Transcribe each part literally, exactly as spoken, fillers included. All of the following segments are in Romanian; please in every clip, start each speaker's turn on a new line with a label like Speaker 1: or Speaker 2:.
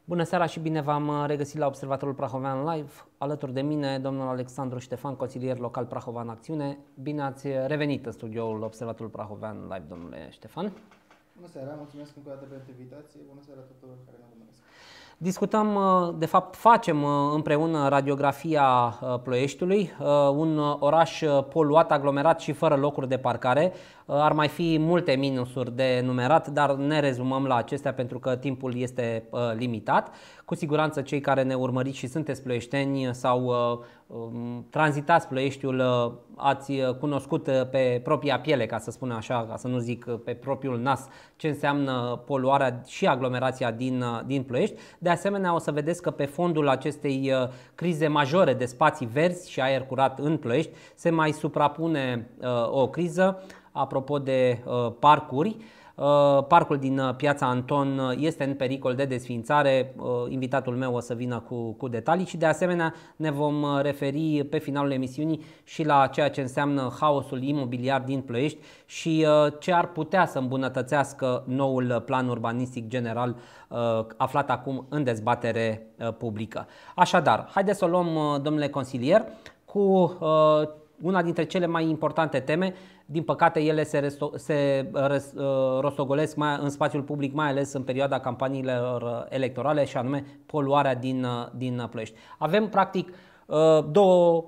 Speaker 1: Bună seara și bine v-am regăsit la Observatorul Prahovean Live. Alături de mine, domnul Alexandru Ștefan, consilier local Prahova în acțiune. Bine ați revenit în studioul Observatorul Prahovean Live, domnule Ștefan.
Speaker 2: Bună seara, mulțumesc încă o dată pentru invitație. Bună seara tuturor care ne urmăresc.
Speaker 1: Discutăm, de fapt facem împreună radiografia Ploieștiului, un oraș poluat, aglomerat și fără locuri de parcare. Ar mai fi multe minusuri de numerat, dar ne rezumăm la acestea pentru că timpul este limitat. Cu siguranță cei care ne urmăriți și sunteți ploieșteni sau tranzitați Ploieștiul ați cunoscut pe propria piele, ca să spun așa, ca să nu zic pe propriul nas, ce înseamnă poluarea și aglomerația din, din Ploiești. De asemenea, o să vedeți că pe fondul acestei crize majore de spații verzi și aer curat în Ploiești se mai suprapune uh, o criză. Apropo de uh, parcuri, uh, parcul din Piața Anton este în pericol de desființare. Uh, invitatul meu o să vină cu, cu detalii și de asemenea ne vom referi pe finalul emisiunii și la ceea ce înseamnă haosul imobiliar din Ploiești și uh, ce ar putea să îmbunătățească noul plan urbanistic general uh, aflat acum în dezbatere uh, publică. Așadar, haideți să o luăm, uh, domnule consilier, cu uh, una dintre cele mai importante teme. Din păcate, ele se, se rostogolesc mai, în spațiul public, mai ales în perioada campaniilor electorale, și anume poluarea din, din Ploiești. Avem, practic, două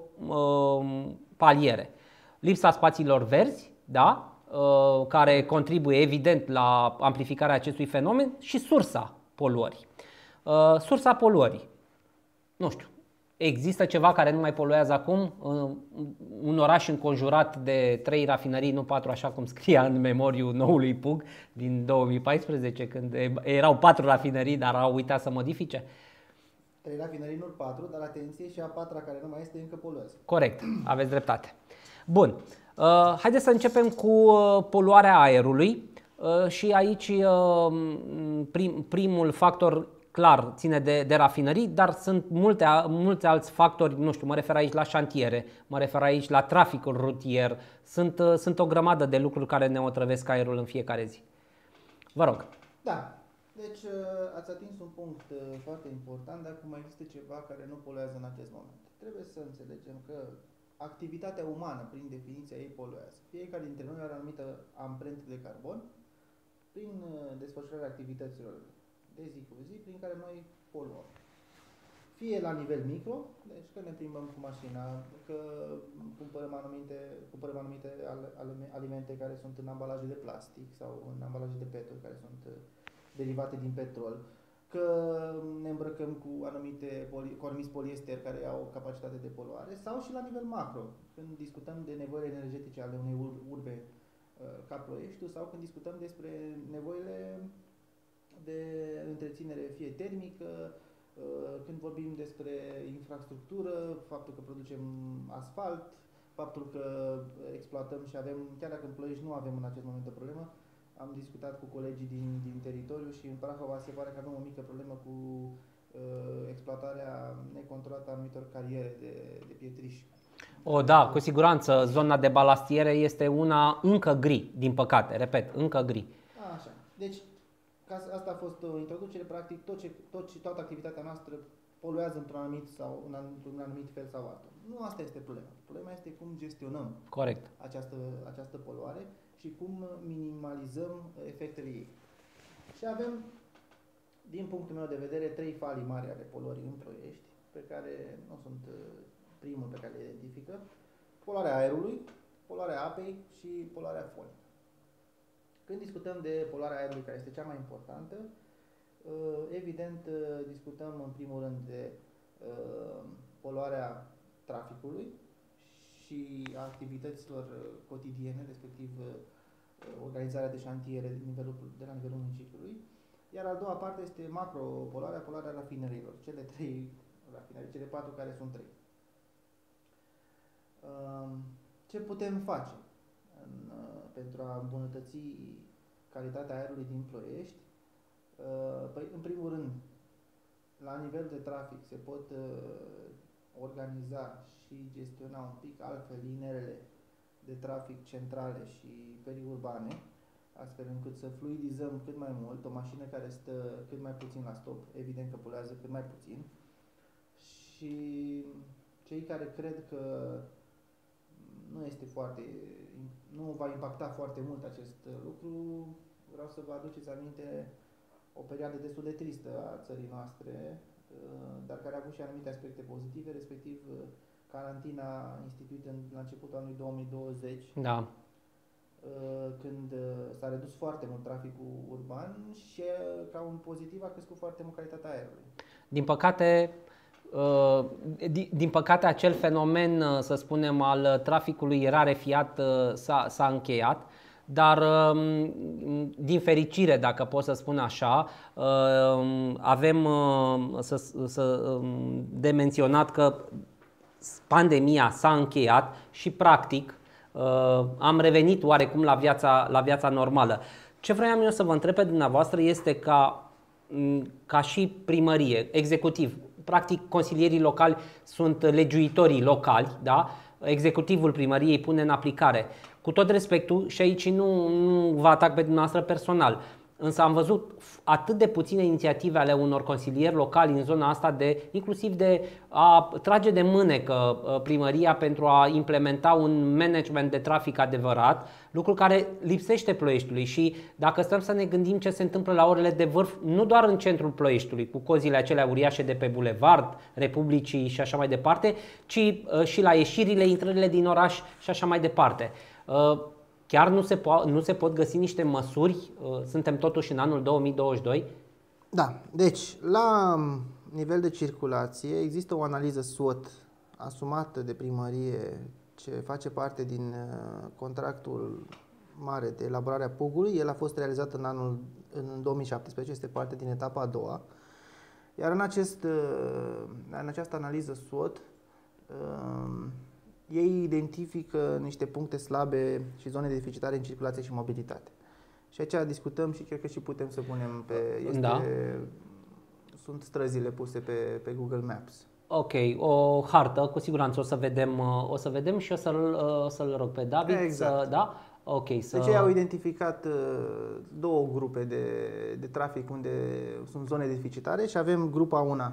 Speaker 1: paliere. Lipsa spațiilor verzi, da, care contribuie, evident, la amplificarea acestui fenomen, și sursa poluării. Sursa poluării. Nu știu. Există ceva care nu mai poluează acum? Un oraș înconjurat de trei rafinării, nu patru, așa cum scria în memoriu noului P U G din două mii paisprezece, când erau patru rafinării, dar au uitat să modifice?
Speaker 2: Trei rafinării, nu patru, dar atenție, și a patra care nu mai este încă poluează.
Speaker 1: Corect, aveți dreptate. Bun, haideți să începem cu poluarea aerului și aici prim, primul factor clar ține de, de rafinării, dar sunt multe, mulți alți factori, nu știu, mă refer aici la șantiere, mă refer aici la traficul rutier, sunt, sunt o grămadă de lucruri care ne otrăvesc aerul în fiecare zi. Vă rog.
Speaker 2: Da, deci ați atins un punct foarte important, dar cum mai există ceva care nu poluează în acest moment. Trebuie să înțelegem că activitatea umană, prin definiția ei, poluează. Fiecare dintre noi are o anumită amprentă de carbon prin desfășurarea activităților de zi cu zi, prin care noi poluăm. Fie la nivel micro, deci că ne plimbăm cu mașina, că cumpărăm anumite, cumpărăm anumite alimente care sunt în ambalaje de plastic sau în ambalaje de petro, care sunt derivate din petrol, că ne îmbrăcăm cu anumite cu anumiți poliester care au o capacitate de poluare, sau și la nivel macro, când discutăm de nevoile energetice ale unei urbe ca Ploieștiul, sau când discutăm despre nevoile de întreținere, fie termică, când vorbim despre infrastructură, faptul că producem asfalt, faptul că exploatăm și avem, chiar dacă în Ploiești nu avem în acest moment o problemă, am discutat cu colegii din, din teritoriu și în Prahova se pare că avem o mică problemă cu uh, exploatarea necontrolată a anumitor cariere de, de pietriș.
Speaker 1: O, da, cu siguranță zona de balastiere este una încă gri, din păcate, repet, încă gri.
Speaker 2: A, așa, deci asta a fost o introducere, practic tot ce, tot ce, toată activitatea noastră poluează într-un anumit sau într-un anumit fel sau altul. Nu asta este problema. Problema este cum gestionăm
Speaker 1: Corect.
Speaker 2: Această, această poluare și cum minimalizăm efectele ei. Și avem, din punctul meu de vedere, trei falii mari ale poluării în Ploiești, pe care nu sunt primul pe care le identifică: poluarea aerului, poluarea apei și poluarea fonică. Când discutăm de poluarea aerului, care este cea mai importantă, evident discutăm în primul rând de poluarea traficului și a activităților cotidiene, respectiv organizarea de șantiere de, nivelul, de la nivelul municipiului. Iar a doua parte este macropoluarea, poluarea rafinărilor, cele trei rafinării, cele patru care sunt trei. Ce putem face în, pentru a îmbunătăți calitatea aerului din Ploiești? Păi, în primul rând, la nivel de trafic se pot organiza și gestiona un pic altfel linerele de trafic centrale și periurbane, astfel încât să fluidizăm cât mai mult. O mașină care stă cât mai puțin la stop, evident că poluează cât mai puțin. Și cei care cred că nu este foarte, nu va impacta foarte mult acest lucru, vreau să vă aduceți aminte o perioadă destul de tristă a țării noastre, dar care a avut și anumite aspecte pozitive, respectiv carantina instituită la începutul anului două mii douăzeci,
Speaker 1: da.
Speaker 2: când s-a redus foarte mult traficul urban și ca un pozitiv a crescut foarte mult calitatea aerului. Din păcate,
Speaker 1: din păcate acel fenomen, să spunem, al traficului rarefiat s-a încheiat. Dar, din fericire, dacă pot să spun așa, avem să, să, de menționat că pandemia s-a încheiat și, practic, am revenit oarecum la viața, la viața normală. Ce vreau eu să vă întreb pe dumneavoastră este ca, ca și primărie, executiv, practic consilierii locali sunt legiuitorii locali, da? Executivul primăriei pune în aplicare. Cu tot respectul, și aici nu, nu vă atac pe dumneavoastră personal, însă am văzut atât de puține inițiative ale unor consilieri locali în zona asta, de, inclusiv de a trage de mânecă primăria pentru a implementa un management de trafic adevărat, lucru care lipsește Ploieștiului. Și dacă stăm să ne gândim ce se întâmplă la orele de vârf, nu doar în centrul Ploieștiului, cu cozile acelea uriașe de pe bulevard, Republicii și așa mai departe, ci și la ieșirile, intrările din oraș și așa mai departe. Chiar nu se, po- nu se pot găsi niște măsuri? Suntem totuși în anul două mii douăzeci și doi?
Speaker 2: Da, deci la nivel de circulație există o analiză S W O T asumată de primărie, ce face parte din contractul mare de elaborare a P U G-ului. El a fost realizat în anul în două mii șaptesprezece, este parte din etapa a doua. Iar în, acest, în această analiză S W O T, ei identifică niște puncte slabe și zone deficitare în circulație și mobilitate. Și aici discutăm și cred că și putem să punem pe... Este, da. Sunt străzile puse pe, pe Google Maps.
Speaker 1: Ok, o hartă, cu siguranță o să vedem, o să vedem și o să-l, să-l rog pe David.
Speaker 2: Exact.
Speaker 1: Să, da? Okay, să...
Speaker 2: Deci ei au identificat două grupe de, de trafic unde sunt zone deficitare și avem grupa una,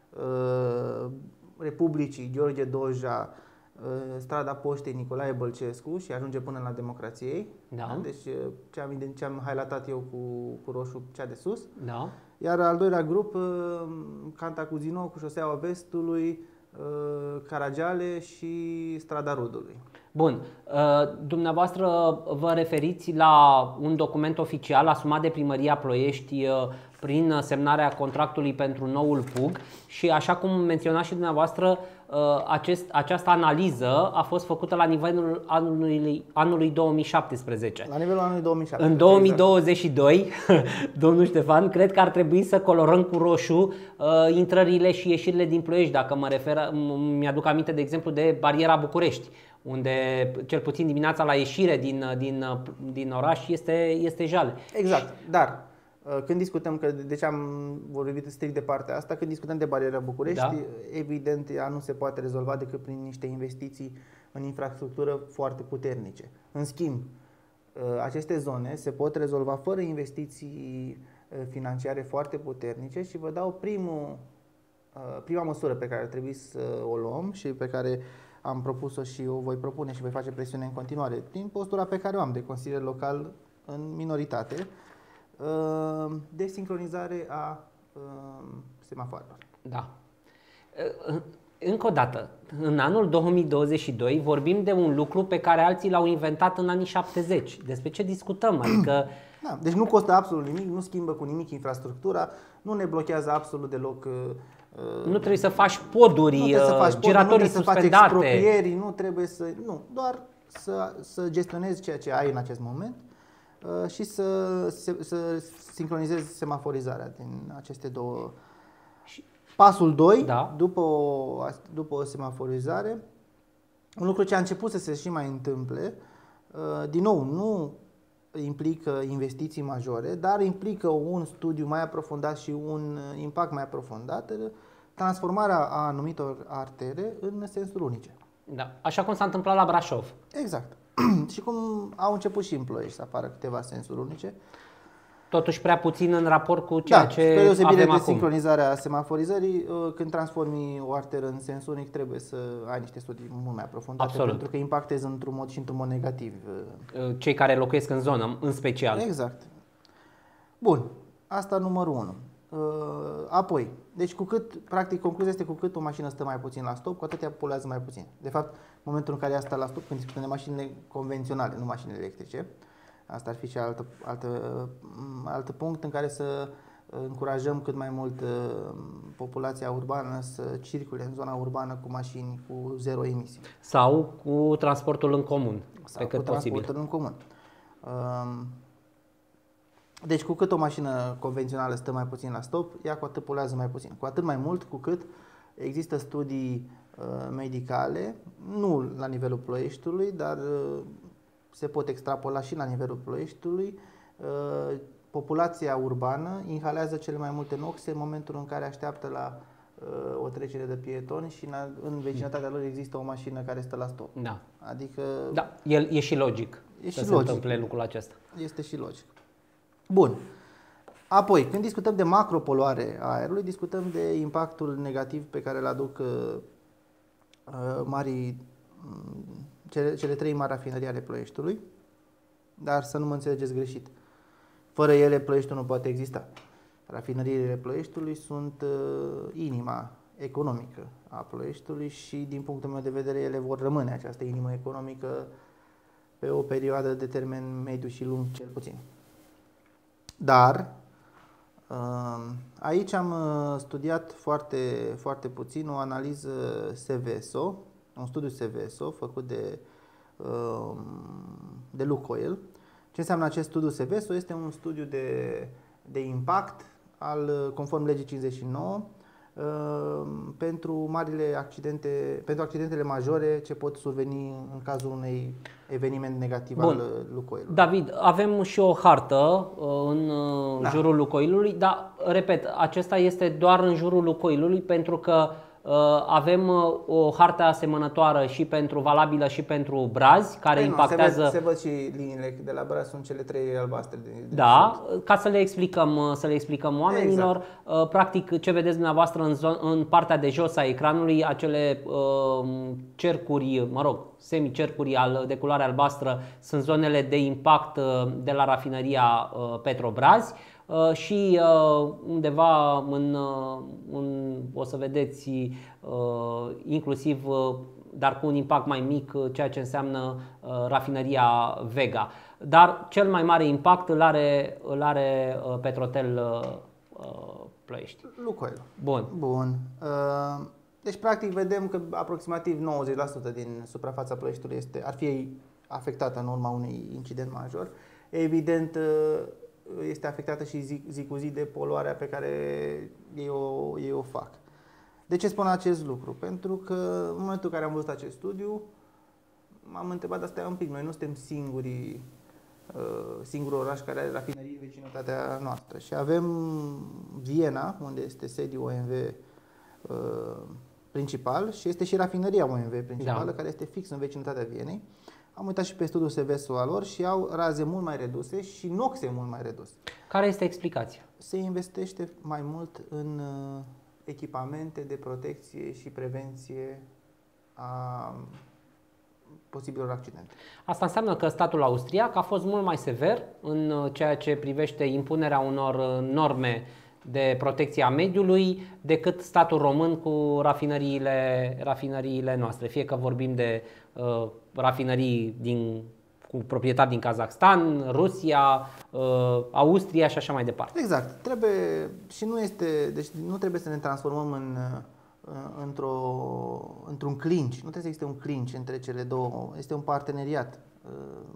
Speaker 2: Republicii, Gheorghe Doja, strada Poștei Nicolae Bălcescu și ajunge până la Democrației.
Speaker 1: Da.
Speaker 2: Deci ce am, ce am highlightat eu cu, cu roșu, cea de sus.
Speaker 1: Da.
Speaker 2: Iar al doilea grup, Cantacuzino cu șoseaua Vestului, Caragiale și strada Rudului.
Speaker 1: Bun. Dumneavoastră vă referiți la un document oficial asumat de Primăria Ploiești prin semnarea contractului pentru noul P U G și, așa cum menționați și dumneavoastră, acest, această analiză a fost făcută la nivelul anului, anului două mii șaptesprezece.
Speaker 2: La nivelul anului două mii șaptesprezece.
Speaker 1: În două mii douăzeci și doi, domnul Ștefan, cred că ar trebui să colorăm cu roșu uh, intrările și ieșirile din Ploiești. Dacă mă refer, mi-aduc aminte de exemplu de bariera București, unde cel puțin dimineața la ieșire din, din, din oraș este, este jale.
Speaker 2: Exact, dar când discutăm, că deci am vorbit strict de partea asta, când discutăm de bariera București, da. Evident ea nu se poate rezolva decât prin niște investiții în infrastructură foarte puternice. În schimb, aceste zone se pot rezolva fără investiții financiare foarte puternice și vă dau primul, prima măsură pe care ar trebui să o luăm și pe care am propus-o și o voi propune și voi face presiune în continuare din postura pe care o am de consilier local în minoritate, de sincronizare a semafoarelor.
Speaker 1: Da. Încă o dată, în anul două mii douăzeci și doi vorbim de un lucru pe care alții l-au inventat în anii șaptezeci. Despre ce discutăm? Adică...
Speaker 2: Da, deci nu costă absolut nimic, nu schimbă cu nimic infrastructura, nu ne blochează absolut deloc.
Speaker 1: Nu trebuie să faci poduri, nu să faci giratorii
Speaker 2: poduri, nu
Speaker 1: suspendate.
Speaker 2: Să faci exproprieri, nu trebuie să... Nu, doar să, să gestionezi ceea ce ai în acest moment și să, să, să sincronizezi semaforizarea din aceste două. Pasul doi, da. după, o, după o semaforizare, un lucru ce a început să se și mai întâmple, din nou, nu implică investiții majore, dar implică un studiu mai aprofundat și un impact mai aprofundat, transformarea a anumitor artere în sensuri unice.
Speaker 1: Da. Așa cum s-a întâmplat la Brașov.
Speaker 2: Exact. și cum au început și în Ploiești să apară câteva sensuri unice.
Speaker 1: Totuși prea puțin în raport cu ceea
Speaker 2: da,
Speaker 1: ce
Speaker 2: spre deosebire
Speaker 1: avem
Speaker 2: de
Speaker 1: acum.
Speaker 2: sincronizarea semaforizării, când transformi o arteră în sens unic, trebuie să ai niște studii mult mai aprofundate.
Speaker 1: Absolut.
Speaker 2: Pentru că impactezi într-un mod și într-un mod negativ.
Speaker 1: Cei care locuiesc în zonă, în special.
Speaker 2: Exact. Bun, asta numărul unu. Apoi, deci cu cât, practic, concluzia este cu cât o mașină stă mai puțin la stop, cu atât ea poluează mai puțin. De fapt, în momentul în care ea stă la stop, când discutăm de mașinile convenționale, nu mașinile electrice, asta ar fi și altă, altă, altă punct în care să încurajăm cât mai mult populația urbană să circule în zona urbană cu mașini cu zero emisii.
Speaker 1: Sau cu transportul în comun,
Speaker 2: Sau
Speaker 1: pe cât
Speaker 2: cu transportul
Speaker 1: posibil.
Speaker 2: în comun. Deci cu cât o mașină convențională stă mai puțin la stop, ea cu atât poluează mai puțin. Cu atât mai mult cu cât există studii uh, medicale, nu la nivelul Ploieștiului, dar uh, se pot extrapola și la nivelul Ploieștiului. Uh, populația urbană inhalează cele mai multe noxe în momentul în care așteaptă la uh, o trecere de pietoni și în, în vecinătatea lor există o mașină care stă la stop.
Speaker 1: Da.
Speaker 2: Adică
Speaker 1: Da, el e și logic
Speaker 2: e
Speaker 1: să
Speaker 2: și
Speaker 1: se
Speaker 2: logic.
Speaker 1: întâmple lucrul acesta.
Speaker 2: Este și logic. Bun. Apoi, când discutăm de macropoluare a aerului, discutăm de impactul negativ pe care îl aduc uh, marii, cele, cele trei mari rafinării ale Ploieștiului, dar să nu mă înțelegeți greșit. Fără ele, Ploieștiul nu poate exista. Rafinăriile Ploieștiului sunt uh, inima economică a Ploieștiului și, din punctul meu de vedere, ele vor rămâne această inimă economică pe o perioadă de termen mediu și lung, cel puțin. Dar aici am studiat foarte, foarte puțin o analiză Seveso, un studiu Seveso făcut de, de Lukoil. Ce înseamnă acest studiu Seveso? Este un studiu de, de impact al, conform legii cincizeci și nouă pentru marile accidente, pentru accidentele majore ce pot surveni în cazul unui eveniment negativ. Bun. Al Lukoilului.
Speaker 1: David, avem și o hartă în da. jurul Lukoilului, dar, repet, acesta este doar în jurul Lukoilului pentru că avem o hartă asemănătoare și pentru valabilă și pentru Brazi, care Ei, impactează...
Speaker 2: Nu, se, văd, se văd și liniile de la Brazi, sunt cele trei albastre. De, de
Speaker 1: da, sus. Ca să le explicăm, să le explicăm oamenilor. Exact. Practic, ce vedeți dumneavoastră în, zon, în partea de jos a ecranului, acele uh, cercuri, mă rog, semicercuri al, de culoare albastră, sunt zonele de impact de la rafinăria uh, Petrobrazi. Uh, și uh, undeva în, uh, în, o să vedeți uh, inclusiv, uh, dar cu un impact mai mic, uh, ceea ce înseamnă uh, rafinăria Vega. Dar cel mai mare impact îl are, îl are uh, Petrotel uh, Ploiești.
Speaker 2: Lukoil.
Speaker 1: Bun.
Speaker 2: Bun. Uh, deci practic vedem că aproximativ nouăzeci la sută din suprafața Ploieștiului este, ar fi afectată în urma unui incident major. Evident, uh, este afectată și zi, zi cu zi de poluarea pe care ei o, ei o fac. De ce spun acest lucru? Pentru că în momentul în care am văzut acest studiu, m-am întrebat, dar stai un pic, noi nu suntem singurii, singurul oraș care are rafinării în vecinătatea noastră. Și avem Viena, unde este sediul O M V principal și este și rafinăria O M V principală, da. Care este fix în vecinătatea Vienei. Am uitat și pe studiul Seveso al lor și au raze mult mai reduse și noxe mult mai reduse.
Speaker 1: Care este explicația?
Speaker 2: Se investește mai mult în echipamente de protecție și prevenție a posibilor accidente.
Speaker 1: Asta înseamnă că statul austriac a fost mult mai sever în ceea ce privește impunerea unor norme de protecție a mediului decât statul român cu rafinăriile, rafinăriile noastre. Fie că vorbim de uh, rafinării din, cu proprietate din Kazakhstan, Rusia, uh, Austria și așa mai departe.
Speaker 2: Exact. Trebuie, și nu este, deci nu trebuie să ne transformăm în, într-o, într-un clinch. Nu trebuie să existe un clinch între cele două. Este un parteneriat uh,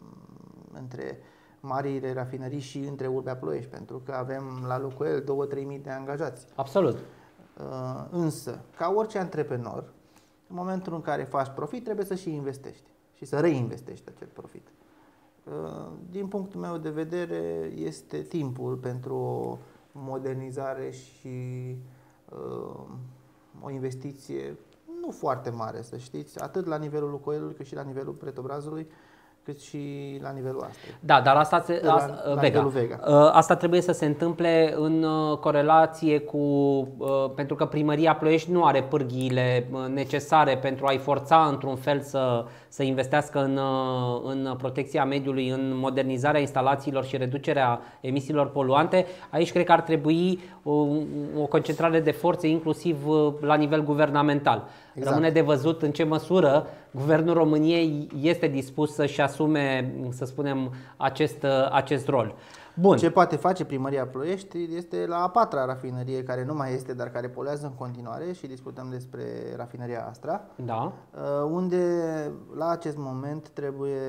Speaker 2: între marile rafinării și între Urbea Ploiești, pentru că avem la Lukoil două-trei mii de angajați.
Speaker 1: Absolut.
Speaker 2: Uh, însă, ca orice antreprenor, în momentul în care faci profit, trebuie să și investești și să reinvestești acel profit. Uh, din punctul meu de vedere, este timpul pentru o modernizare și uh, o investiție nu foarte mare, să știți, atât la nivelul Lukoilului cât și la nivelul Petrobrazului, cât și la nivelul Astrei.
Speaker 1: Da, dar asta, se,
Speaker 2: la,
Speaker 1: asta,
Speaker 2: la
Speaker 1: Vega.
Speaker 2: Vega.
Speaker 1: Asta trebuie să se întâmple în corelație cu, pentru că Primăria Ploiești nu are pârghiile necesare pentru a-i forța într-un fel să, să investească în, în protecția mediului, în modernizarea instalațiilor și reducerea emisiilor poluante. Aici cred că ar trebui o, o concentrare de forțe inclusiv la nivel guvernamental. Exact. Rămâne de văzut în ce măsură Guvernul României este dispus să-și asume, să spunem, acest, acest rol. Bun.
Speaker 2: Ce poate face Primăria Ploiești este la a patra rafinărie, care nu mai este, dar care poluează în continuare, și discutăm despre rafinăria Astra,
Speaker 1: da.
Speaker 2: Unde la acest moment trebuie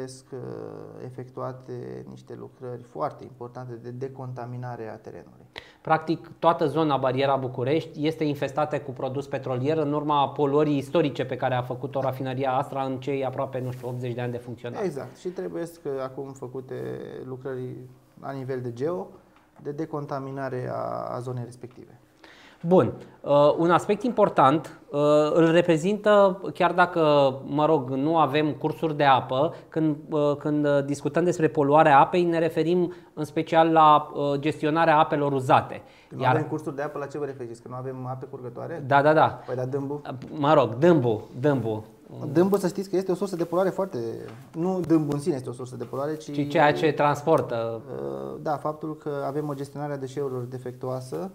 Speaker 2: efectuate niște lucrări foarte importante de decontaminare a terenului.
Speaker 1: Practic, toată zona Bariera București este infestată cu produs petrolier în urma poluării istorice pe care a făcut-o rafinăria Astra în cei aproape, nu știu, optzeci de ani de funcționare.
Speaker 2: Exact. Și trebuie acum făcute lucrări la nivel de geo, de decontaminare a, a zonei respective.
Speaker 1: Bun. Uh, un aspect important uh, îl reprezintă, chiar dacă, mă rog, nu avem cursuri de apă, când, uh, când discutăm despre poluarea apei, ne referim în special la uh, gestionarea apelor uzate.
Speaker 2: Când Iar... nu avem cursuri de apă, la ce vă referiți? Că nu avem ape curgătoare?
Speaker 1: Da, da, da.
Speaker 2: Păi da, Dâmbu?
Speaker 1: Mă rog, Dâmbu, Dâmbu.
Speaker 2: Dâmbu, să știți că este o sursă de poluare foarte... Nu Dâmbu în sine este o sursă de poluare, ci...
Speaker 1: ci ceea ce transportă.
Speaker 2: Da, faptul că avem o gestionare a deșeurilor defectuoasă.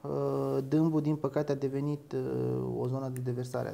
Speaker 2: Dâmbu, din păcate, a devenit o zonă de deversare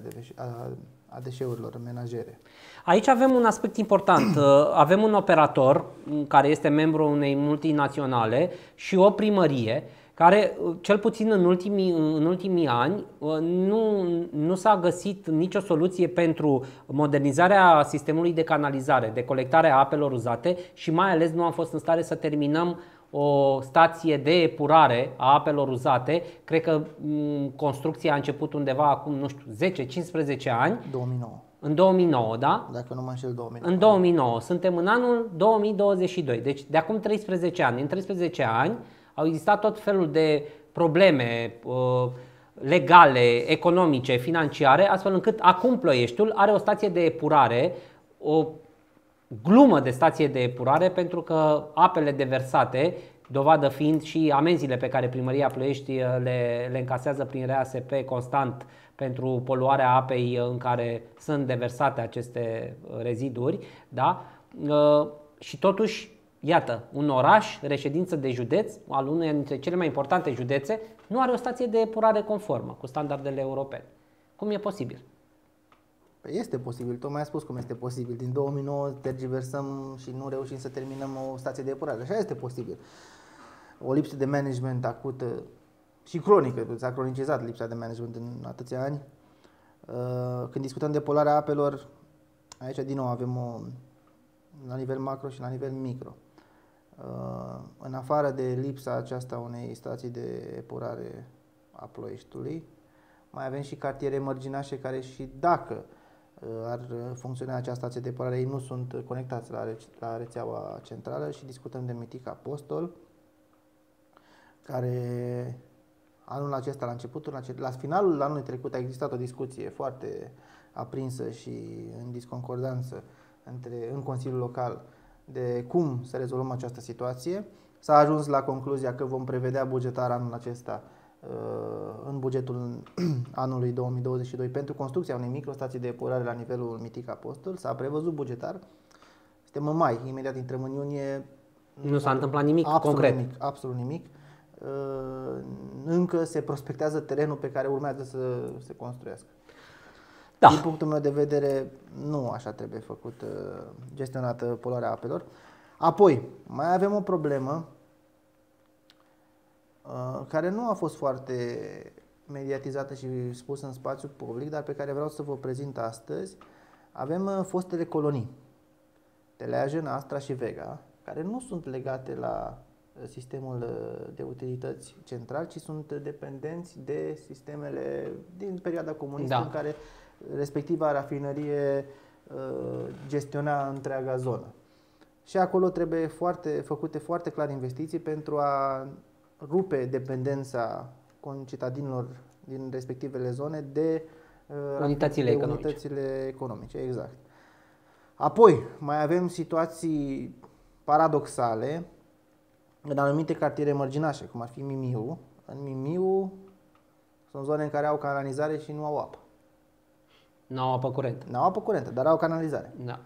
Speaker 2: a deșeurilor menajere.
Speaker 1: Aici avem un aspect important. Avem un operator care este membru unei multinaționale și o primărie care, cel puțin în ultimii, în ultimii ani, nu, nu s-a găsit nicio soluție pentru modernizarea sistemului de canalizare, de colectare a apelor uzate, și mai ales nu am fost în stare să terminăm o stație de epurare a apelor uzate. Cred că m, construcția a început undeva acum, nu știu, zece cincisprezece ani.
Speaker 2: două mii nouă.
Speaker 1: În două mii nouă, da?
Speaker 2: Dacă nu mă înșel, două mii nouă.
Speaker 1: În două mii nouă. Suntem în anul două mii douăzeci și doi. Deci de acum treisprezece ani. În treisprezece ani au existat tot felul de probleme uh, legale, economice, financiare, astfel încât acum Ploieștiul are o stație de epurare, o glumă de stație de epurare, pentru că apele deversate, dovadă fiind și amenziile pe care Primăria Ploiești le, le încasează prin R A S P constant pentru poluarea apei în care sunt deversate aceste reziduri, da? Uh, și totuși, iată, un oraș, reședință de județ, al unei dintre cele mai importante județe, nu are o stație de epurare conformă cu standardele europene. Cum e posibil?
Speaker 2: Este posibil, tocmai ai spus cum este posibil. Din două mii nouă tergiversăm și nu reușim să terminăm o stație de epurare. Așa este posibil. O lipsă de management acută și cronică, s-a cronicizat lipsa de management în atâția ani. Când discutăm de poluarea apelor, aici din nou avem o, la nivel macro și la nivel micro. În afară de lipsa aceasta unei stații de epurare a Ploieștiului, mai avem și cartiere mărginașe care, și dacă ar funcționa această stație de epurare, ei nu sunt conectați la, re la rețeaua centrală, și discutăm de Mitic Apostol, care anul acesta, la începutul, la finalul anului trecut, a existat o discuție foarte aprinsă și în disconcordanță între, în Consiliul Local, de cum să rezolvăm această situație. S-a ajuns la concluzia că vom prevedea bugetar anul acesta, în bugetul anului două mii douăzeci și doi, pentru construcția unei microstații de epurare la nivelul Mitic Apostol. S-a prevăzut bugetar. Suntem în mai, imediat intrăm în iunie.
Speaker 1: Nu s-a întâmplat nimic
Speaker 2: absolut
Speaker 1: concret.
Speaker 2: Nimic, absolut nimic. Încă se prospectează terenul pe care urmează să se construiască. Da. Din punctul meu de vedere, nu așa trebuie făcut, gestionată poluarea apelor. Apoi, mai avem o problemă care nu a fost foarte mediatizată și spusă în spațiu public, dar pe care vreau să vă prezint astăzi. Avem fostele colonii, Teleajen, Astra și Vega, care nu sunt legate la sistemul de utilități central, ci sunt dependenți de sistemele din perioada comunistă, da, în care respectiva rafinărie gestiona întreaga zonă. Și acolo trebuie foarte, făcute foarte clar investiții pentru a rupe dependența concitadinilor din respectivele zone de
Speaker 1: unitățile,
Speaker 2: de
Speaker 1: economice.
Speaker 2: unitățile economice. Exact. Apoi, mai avem situații paradoxale în anumite cartiere mărginașe, cum ar fi Mimiu. În Mimiu sunt zone în care au canalizare și nu au apă.
Speaker 1: Nu au apă curentă.
Speaker 2: Nu au apă curentă, dar au canalizare.
Speaker 1: Da.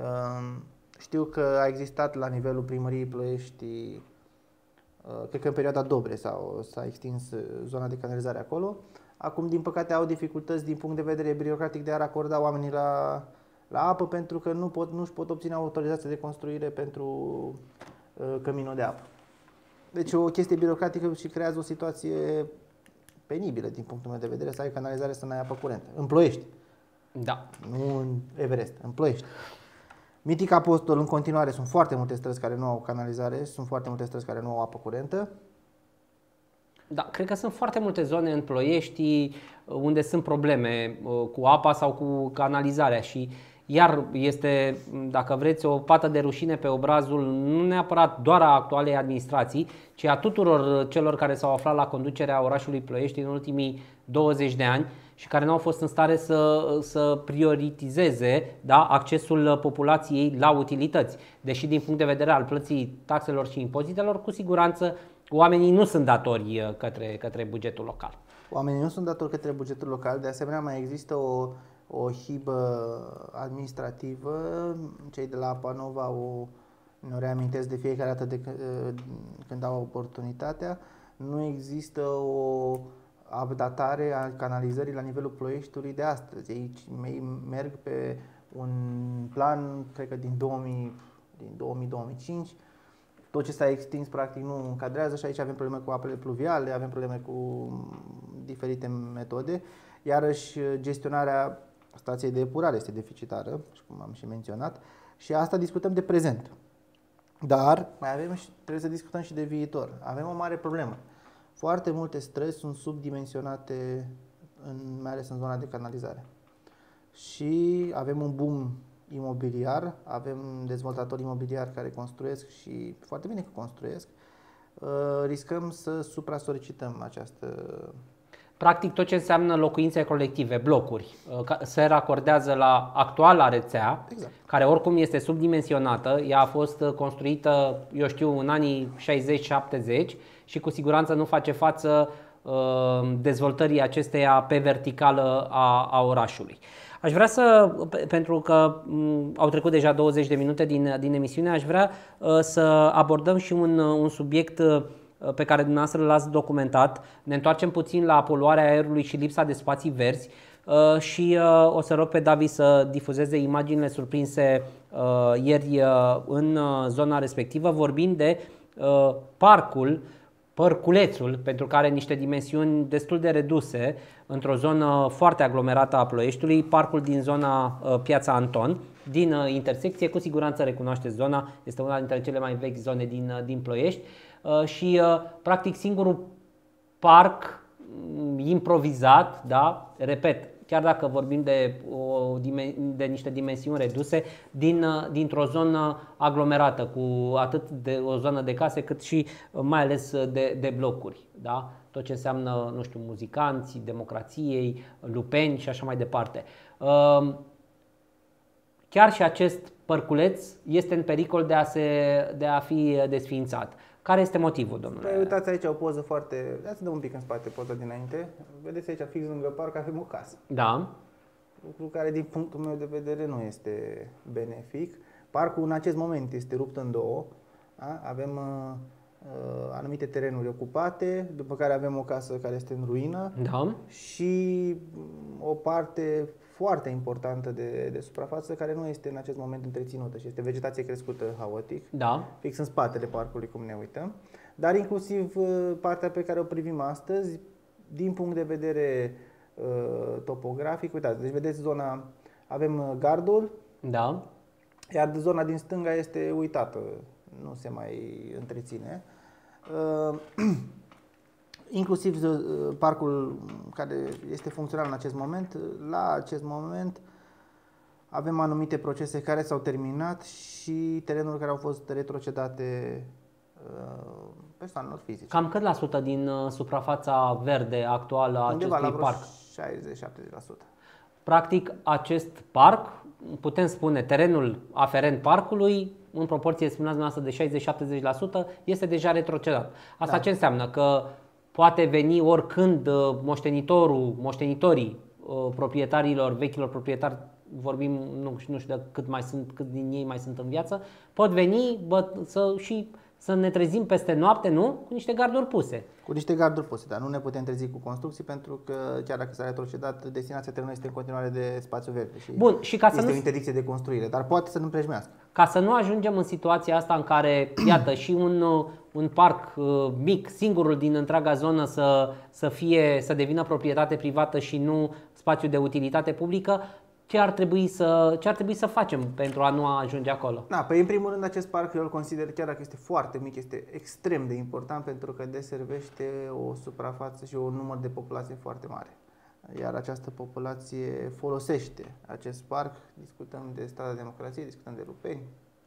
Speaker 2: Știu că a existat la nivelul primăriei Ploiești, cred că în perioada Dobre sau s-a extins zona de canalizare acolo. Acum, din păcate, au dificultăți din punct de vedere birocratic de a acorda oamenii la, la apă, pentru că nu pot, nu-și pot obține autorizație de construire pentru uh, căminul de apă. Deci o chestie birocratică și creează o situație penibilă din punctul meu de vedere, să ai canalizare să n-ai apă curentă. În Ploiești.
Speaker 1: Da.
Speaker 2: Nu în Everest, în Ploiești. Mitic Apostol, în continuare, sunt foarte multe străzi care nu au canalizare, sunt foarte multe străzi care nu au apă curentă.
Speaker 1: Da, cred că sunt foarte multe zone în Ploiești unde sunt probleme cu apa sau cu canalizarea și iar este, dacă vreți, o pată de rușine pe obrazul nu neapărat doar a actualei administrații, ci a tuturor celor care s-au aflat la conducerea orașului Ploiești în ultimii douăzeci de ani și care nu au fost în stare să, să prioritizeze, da, accesul populației la utilități. Deși din punct de vedere al plății taxelor și impozitelor, cu siguranță oamenii nu sunt datori către, către bugetul local.
Speaker 2: Oamenii nu sunt datori către bugetul local, de asemenea mai există o, o hibă administrativă. Cei de la Apanova o, ne-o reamintesc de fiecare dată de când au oportunitatea. Nu există o updatare a canalizării la nivelul Ploieștiului de astăzi. Ei merg pe un plan, cred că din două mii, din două mii două mii cinci. Tot ce s-a extins practic nu încadrează și aici avem probleme cu apele pluviale, avem probleme cu diferite metode. Iarăși gestionarea stației de epurare este deficitară, cum am și menționat, și asta discutăm de prezent. Dar mai avem și, trebuie să discutăm și de viitor. Avem o mare problemă. Foarte multe străzi sunt subdimensionate, în, mai ales în zona de canalizare. Și avem un boom imobiliar, avem dezvoltatori imobiliari care construiesc și foarte bine că construiesc. Riscăm să supra-solicităm această...
Speaker 1: Practic tot ce înseamnă locuințe colective, blocuri, se racordează la actuala rețea, exact, care oricum este subdimensionată. Ea a fost construită, eu știu, în anii șaizeci șaptezeci și cu siguranță nu face față dezvoltării acesteia pe verticală a, a orașului. Aș vrea să, pentru că au trecut deja douăzeci de minute din, din emisiune, aș vrea să abordăm și un, un subiect pe care dumneavoastră l-ați documentat. Ne întoarcem puțin la poluarea aerului și lipsa de spații verzi și o să rog pe David să difuzeze imaginile surprinse ieri în zona respectivă, vorbind de parcul, Părculețul, pentru că are niște dimensiuni destul de reduse într-o zonă foarte aglomerată a Ploieștiului, parcul din zona Piața Anton, din intersecție, cu siguranță recunoașteți zona, este una dintre cele mai vechi zone din, din Ploiești și practic singurul parc improvizat, da, repet, chiar dacă vorbim de, o, de niște dimensiuni reduse, din, dintr-o zonă aglomerată, cu atât de o zonă de case, cât și mai ales de, de blocuri. Da? Tot ce înseamnă, nu știu, muzicanți, democrației, lupeni și așa mai departe. Chiar și acest părculeț este în pericol de a, se, de a fi desființat. Care este motivul, domnule?
Speaker 2: Păi, uitați aici o poză foarte... Ia să dăm un pic în spate poza dinainte. Vedeți aici, fix lângă parc, avem o casă.
Speaker 1: Da.
Speaker 2: Lucru care, din punctul meu de vedere, nu este benefic. Parcul, în acest moment, este rupt în două. Da? Avem uh, uh, anumite terenuri ocupate, după care avem o casă care este în ruină.
Speaker 1: Da.
Speaker 2: Și o parte foarte importantă de, de suprafață care nu este în acest moment întreținută și este vegetație crescută haotic,
Speaker 1: da,
Speaker 2: fix în spatele parcului, cum ne uităm, dar inclusiv partea pe care o privim astăzi, din punct de vedere uh, topografic, uitați, deci vedeți zona, avem gardul,
Speaker 1: da,
Speaker 2: iar zona din stânga este uitată, nu se mai întreține. Uh, Inclusiv parcul care este funcțional în acest moment, la acest moment avem anumite procese care s-au terminat și terenuri care au fost retrocedate persoanelor fizice.
Speaker 1: Cam cât la sută din suprafața verde actuală a
Speaker 2: Undeva
Speaker 1: acestui
Speaker 2: la
Speaker 1: parc?
Speaker 2: șaizeci la șaptezeci la sută.
Speaker 1: Practic, acest parc putem spune, terenul aferent parcului, în proporție, spuneați dumneavoastră, de șaizeci-șaptezeci la sută, este deja retrocedat. Asta da. Ce înseamnă? Că poate veni oricând moștenitorul, moștenitorii proprietarilor, vechilor proprietari, vorbim, nu, nu știu de cât, mai sunt, cât din ei mai sunt în viață, pot veni bă, să, și să ne trezim peste noapte, nu? Cu niște garduri puse.
Speaker 2: Cu niște garduri puse, dar nu ne putem trezi cu construcții, pentru că chiar dacă s-a retrocedat, destinația terenului este în continuare de spațiu verde și,
Speaker 1: Bun, și ca să
Speaker 2: este
Speaker 1: nu...
Speaker 2: o interdicție de construire, dar poate să nu prejmească.
Speaker 1: Ca să nu ajungem în situația asta în care, iată, și un, un parc uh, mic, singurul din întreaga zonă să, să, fie, să devină proprietate privată și nu spațiu de utilitate publică, ce ar trebui să, ce ar trebui să facem pentru a nu ajunge acolo?
Speaker 2: Da, păi în primul rând acest parc eu îl consider, chiar dacă este foarte mic, este extrem de important pentru că deservește o suprafață și un număr de populație foarte mare. Iar această populație folosește acest parc, discutăm de Strada Democrației, discutăm de Rupeni.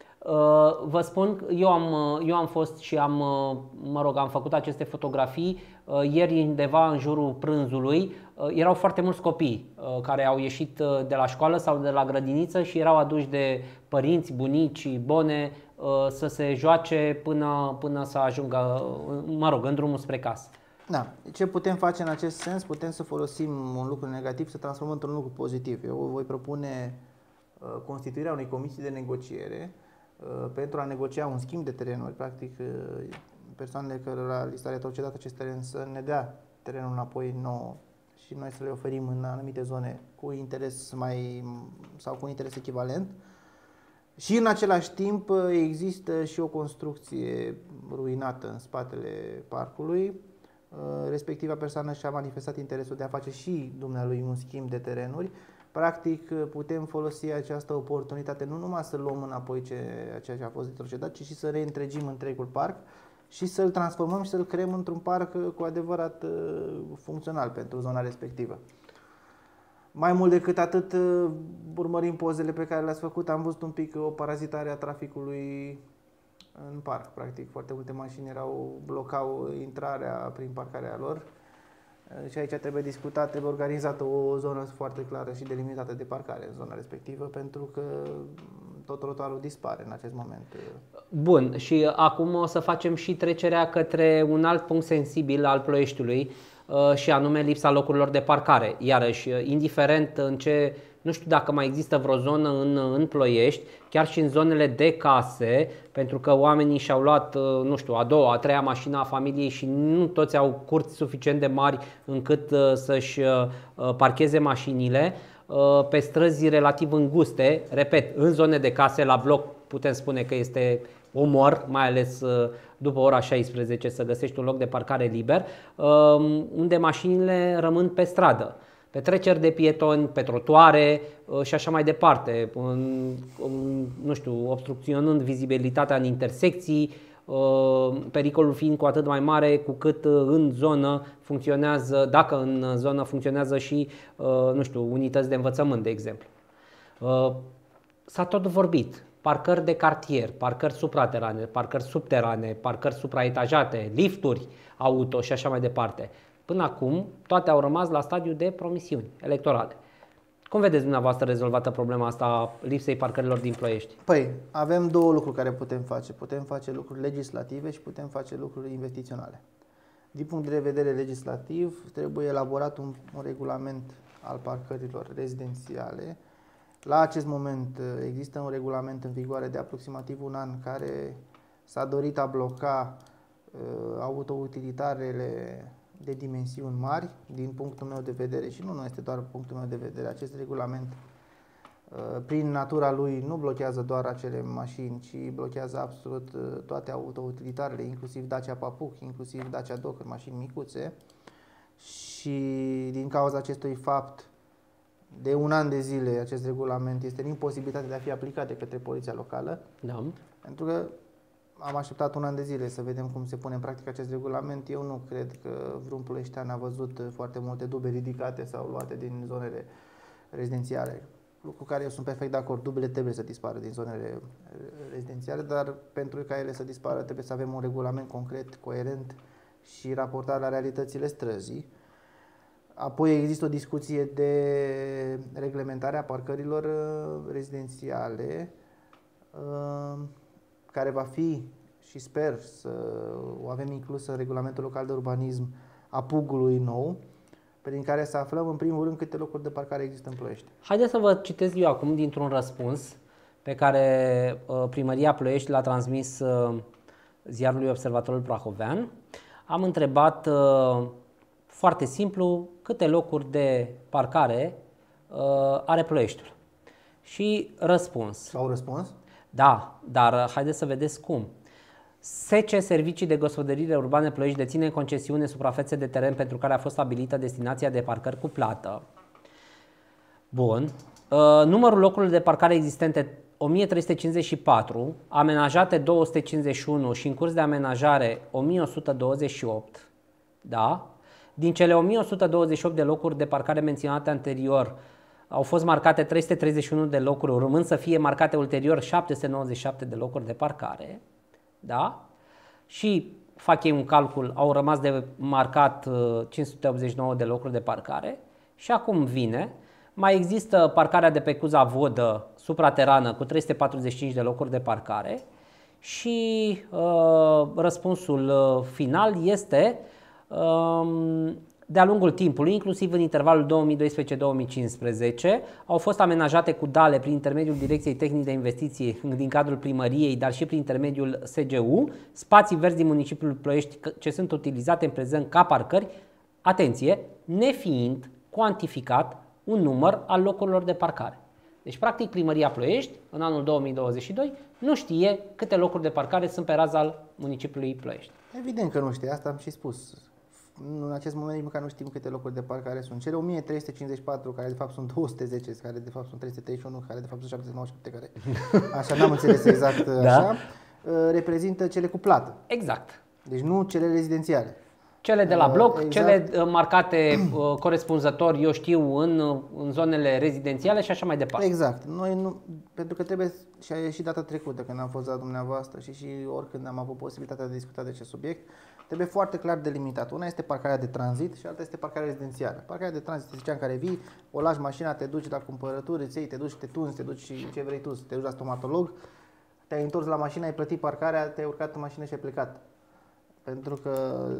Speaker 1: Vă spun, eu am, eu am fost și am, mă rog, am făcut aceste fotografii ieri undeva în jurul prânzului. Erau foarte mulți copii care au ieșit de la școală sau de la grădiniță și erau aduși de părinți, bunici, bone să se joace până, până să ajungă, mă rog, în drumul spre casă.
Speaker 2: Da. Ce putem face în acest sens? Putem să folosim un lucru negativ, să transformăm într-un lucru pozitiv. Eu voi propune constituirea unei comisii de negociere pentru a negocia un schimb de terenuri, practic persoanele cărora li s-a retrocedat acest teren să ne dea terenul înapoi nou și noi să le oferim în anumite zone cu interes mai sau cu un interes echivalent. Și în același timp există și o construcție ruinată în spatele parcului. Respectiva persoană și-a manifestat interesul de a face și dumnealui un schimb de terenuri. Practic putem folosi această oportunitate nu numai să luăm înapoi ceea ce a fost retrocedat, ci și să reîntregim întregul parc și să-l transformăm și să-l creăm într-un parc cu adevărat funcțional pentru zona respectivă. Mai mult decât atât, urmărim pozele pe care le-ați făcut, am văzut un pic o parazitare a traficului în parc. Practic foarte multe mașini erau, blocau intrarea prin parcarea lor. Și aici trebuie discutat, trebuie organizată o zonă foarte clară și delimitată de parcare în zona respectivă, pentru că tot trotuarul dispare în acest moment.
Speaker 1: Bun, și acum o să facem și trecerea către un alt punct sensibil al Ploieștiului, și anume lipsa locurilor de parcare. Iarăși, indiferent în ce, nu știu dacă mai există vreo zonă în, în Ploiești, chiar și în zonele de case, pentru că oamenii și-au luat, nu știu, a doua, a treia mașină a familiei și nu toți au curți suficient de mari încât să-și parcheze mașinile, pe străzi relativ înguste, repet, în zone de case, la bloc putem spune că este omor, mai ales după ora șaisprezece să găsești un loc de parcare liber, unde mașinile rămân pe stradă, pe treceri de pietoni, pe trotuare și așa mai departe, nu știu, obstrucționând vizibilitatea în intersecții, pericolul fiind cu atât mai mare cu cât în zonă funcționează, dacă în zonă funcționează și, nu știu, unități de învățământ, de exemplu. S-a tot vorbit. Parcări de cartier, parcări supraterane, parcări subterane, parcări supraetajate, lifturi auto și așa mai departe. Până acum, toate au rămas la stadiul de promisiuni electorale. Cum vedeți dumneavoastră rezolvată problema asta a lipsei parcărilor din Ploiești?
Speaker 2: Păi, avem două lucruri care putem face. Putem face lucruri legislative și putem face lucruri investiționale. Din punct de vedere legislativ, trebuie elaborat un, un regulament al parcărilor rezidențiale. La acest moment există un regulament în vigoare de aproximativ un an care s-a dorit a bloca uh, autoutilitarele de dimensiuni mari, din punctul meu de vedere, și nu, nu este doar punctul meu de vedere, acest regulament uh, prin natura lui nu blochează doar acele mașini, ci blochează absolut uh, toate autoutilitarele, inclusiv Dacia Papuc, inclusiv Dacia Docker, mașini micuțe, și din cauza acestui fapt de un an de zile acest regulament este în imposibilitate de a fi aplicat de către poliția locală.
Speaker 1: Da.
Speaker 2: Pentru că am așteptat un an de zile să vedem cum se pune în practică acest regulament. Eu nu cred că vreun ploieștean a văzut foarte multe dube ridicate sau luate din zonele rezidențiale. Lucru cu care eu sunt perfect de acord. Dubele trebuie să dispară din zonele rezidențiale, dar pentru ca ele să dispară trebuie să avem un regulament concret, coerent și raportat la realitățile străzii. Apoi există o discuție de reglementare reglementarea parcărilor rezidențiale, care va fi, și sper să o avem inclusă în regulamentul local de urbanism a P-ului nou, prin care să aflăm în primul rând câte locuri de parcare există în Ploiești.
Speaker 1: Haideți să vă citesc eu acum dintr-un răspuns pe care Primăria Ploiești l-a transmis ziarului Observatorul Prahovean. Am întrebat foarte simplu câte locuri de parcare are Ploieștiul. Și răspuns.
Speaker 2: Au răspuns?
Speaker 1: Da, dar haideți să vedeți cum. S C Servicii de Gospodărire Urbane Ploiești deține în concesiune suprafețe de teren pentru care a fost stabilită destinația de parcări cu plată. Bun. Uh, numărul locurilor de parcare existente o mie trei sute cincizeci și patru, amenajate două sute cincizeci și unu și în curs de amenajare o mie o sută douăzeci și opt. Da? Din cele o mie o sută douăzeci și opt de locuri de parcare menționate anterior, au fost marcate trei sute treizeci și unu de locuri, urmând să fie marcate ulterior șapte sute nouăzeci și șapte de locuri de parcare. Da? Și fac ei un calcul, au rămas de marcat cinci sute optzeci și nouă de locuri de parcare. Și acum vine, mai există parcarea de pe Cuza Vodă supraterană cu trei sute patruzeci și cinci de locuri de parcare. Și uh, răspunsul final este uh, de-a lungul timpului, inclusiv în intervalul două mii doisprezece două mii cincisprezece, au fost amenajate cu dale prin intermediul Direcției Tehnice de Investiții din cadrul primăriei, dar și prin intermediul S G U, spații verzi din municipiul Ploiești ce sunt utilizate în prezent ca parcări, atenție, nefiind cuantificat un număr al locurilor de parcare. Deci, practic, Primăria Ploiești, în anul două mii douăzeci și doi, nu știe câte locuri de parcare sunt pe raza al municipiului Ploiești.
Speaker 2: Evident că nu știe, asta am și spus. În acest moment nici măcar nu știm câte locuri de parcare sunt. Cele o mie trei sute cincizeci și patru, care de fapt sunt două sute zece, care de fapt sunt trei sute treizeci și unu, care de fapt sunt șapte sute nouăzeci și șapte, care, așa n-am înțeles exact
Speaker 1: da?
Speaker 2: așa, reprezintă cele cu plată.
Speaker 1: Exact.
Speaker 2: Deci nu cele rezidențiale.
Speaker 1: Cele de la bloc, exact. Cele marcate corespunzător, eu știu, în, în zonele rezidențiale și așa mai departe.
Speaker 2: Exact. Noi nu, pentru că trebuie, și a ieșit data trecută când am fost la dumneavoastră și și oricând am avut posibilitatea de a discuta de acest subiect, trebuie foarte clar delimitat. Una este parcarea de tranzit și alta este parcarea rezidențială. Parcarea de tranzit, ziceam, în care vii, o lași mașina, te duci la cumpărături, îți iei, te duci, te tunzi, te duci și ce vrei tu, te duci la stomatolog, te-ai întors la mașină, ai plătit parcarea, te-ai urcat în mașină și ai plecat. Pentru că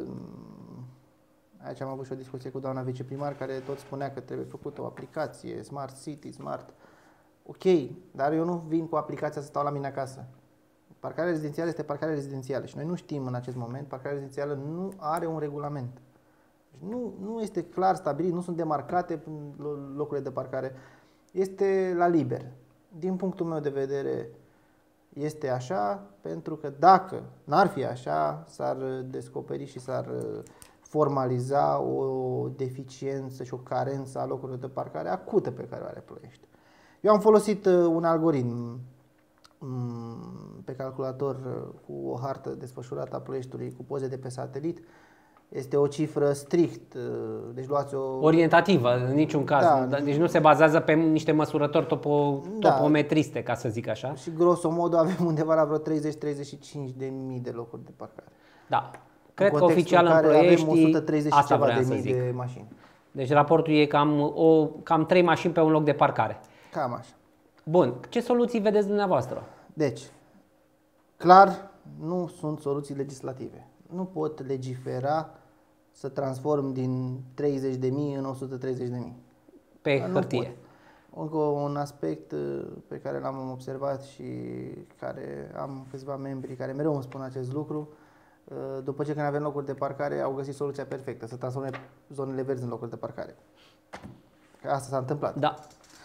Speaker 2: aici am avut și o discuție cu doamna viceprimar care tot spunea că trebuie făcută o aplicație, Smart City, Smart. Ok, dar eu nu vin cu aplicația să stau la mine acasă. Parcarea rezidențială este parcarea rezidențială și noi nu știm în acest moment, parcarea rezidențială nu are un regulament. Nu, nu este clar stabilit, nu sunt demarcate locurile de parcare. Este la liber. Din punctul meu de vedere este așa, pentru că dacă n-ar fi așa, s-ar descoperi și s-ar formaliza o deficiență și o carență a locurilor de parcare acută pe care o are Ploiești. Eu am folosit un algoritm pe calculator cu o hartă desfășurată a Ploieștiului cu poze de pe satelit. Este o cifră strict, deci luați o...
Speaker 1: orientativă, în niciun caz. Da. Deci nu se bazează pe niște măsurători topo, da. topometriste, ca să zic așa.
Speaker 2: Și grosomodo avem undeva la vreo treizeci treizeci și cinci de mii de locuri de parcare.
Speaker 1: Da. Cred că oficial în Ploiești
Speaker 2: avem o sută treizeci și ceva de mii de mașini.
Speaker 1: Deci raportul e cam, o, cam trei mașini pe un loc de parcare.
Speaker 2: Cam așa.
Speaker 1: Bun. Ce soluții vedeți dumneavoastră?
Speaker 2: Deci, clar, nu sunt soluții legislative. Nu pot legifera să transform din treizeci de mii în o sută treizeci de mii.
Speaker 1: Pe hârtie.
Speaker 2: Încă un aspect pe care l-am observat și care am câțiva membri care mereu îmi spun acest lucru, după ce când avem locuri de parcare au găsit soluția perfectă, să transforme zonele verzi în locuri de parcare. Că asta s-a întâmplat.
Speaker 1: Da.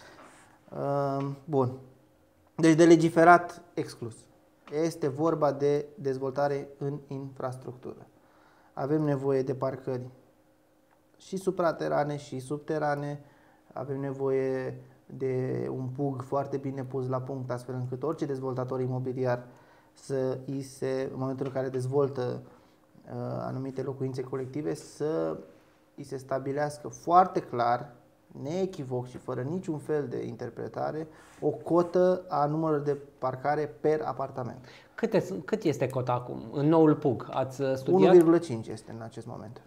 Speaker 2: Bun. Deci de legiferat exclus. Este vorba de dezvoltare în infrastructură. Avem nevoie de parcări și supraterane și subterane. Avem nevoie de un pug foarte bine pus la punct, astfel încât orice dezvoltator imobiliar să îi se, în momentul în care dezvoltă uh, anumite locuințe colective, să îi se stabilească foarte clar, neechivoc și fără niciun fel de interpretare, o cotă a numărului de parcare per apartament.
Speaker 1: Câte, cât este cota acum? În noul pug ați studiat?
Speaker 2: unu virgulă cinci este în acest moment.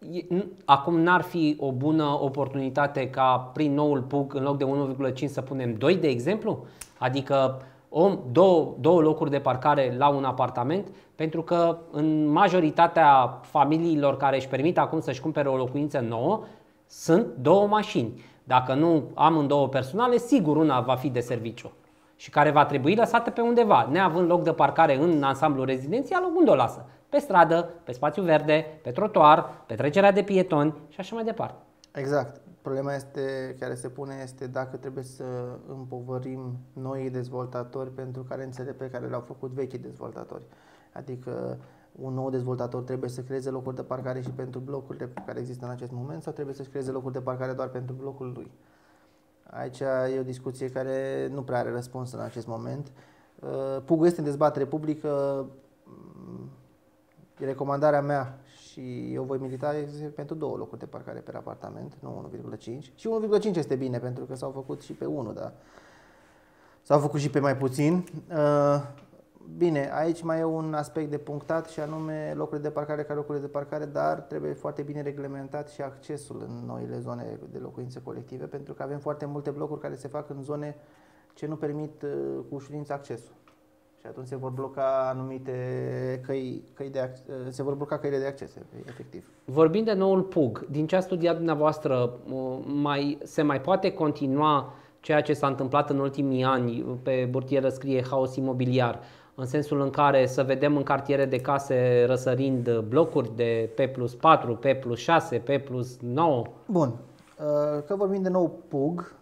Speaker 1: Acum n-ar fi o bună oportunitate ca prin noul P U G în loc de unu virgulă cinci să punem doi, de exemplu? Adică o, două, două locuri de parcare la un apartament, pentru că în majoritatea familiilor care își permit acum să-și cumpere o locuință nouă sunt două mașini. Dacă nu amândouă personale, sigur una va fi de serviciu și care va trebui lăsată pe undeva, neavând loc de parcare în ansamblu rezidențial, unde o lasă? Pe stradă, pe spațiu verde, pe trotuar, pe trecerea de pietoni și așa mai departe.
Speaker 2: Exact. Problema este, care se pune este dacă trebuie să împovărim noi dezvoltatori pentru carențele pe care le-au făcut vechi dezvoltatori. Adică un nou dezvoltator trebuie să creeze locuri de parcare și pentru blocurile care există în acest moment sau trebuie să-și creeze locuri de parcare doar pentru blocul lui. Aici e o discuție care nu prea are răspuns în acest moment. P U G-ul este în dezbatere publică. Recomandarea mea și eu voi milita pentru două locuri de parcare pe apartament, nu unu virgulă cinci. Și unu virgulă cinci este bine pentru că s-au făcut și pe unu, dar s-au făcut și pe mai puțin. Bine, aici mai e un aspect de punctat și anume locurile de parcare ca locurile de parcare, dar trebuie foarte bine reglementat și accesul în noile zone de locuințe colective, pentru că avem foarte multe blocuri care se fac în zone ce nu permit cu ușurință accesul. Și atunci se vor bloca anumite căi, căi de, se vor bloca căile de acces, efectiv.
Speaker 1: Vorbind de noul P U G, din ce a studiat dumneavoastră, mai, se mai poate continua ceea ce s-a întâmplat în ultimii ani? Pe burtieră scrie haos imobiliar, în sensul în care să vedem în cartiere de case răsărind blocuri de P plus patru, P plus șase, P plus nouă?
Speaker 2: Bun, că vorbim de nou P U G,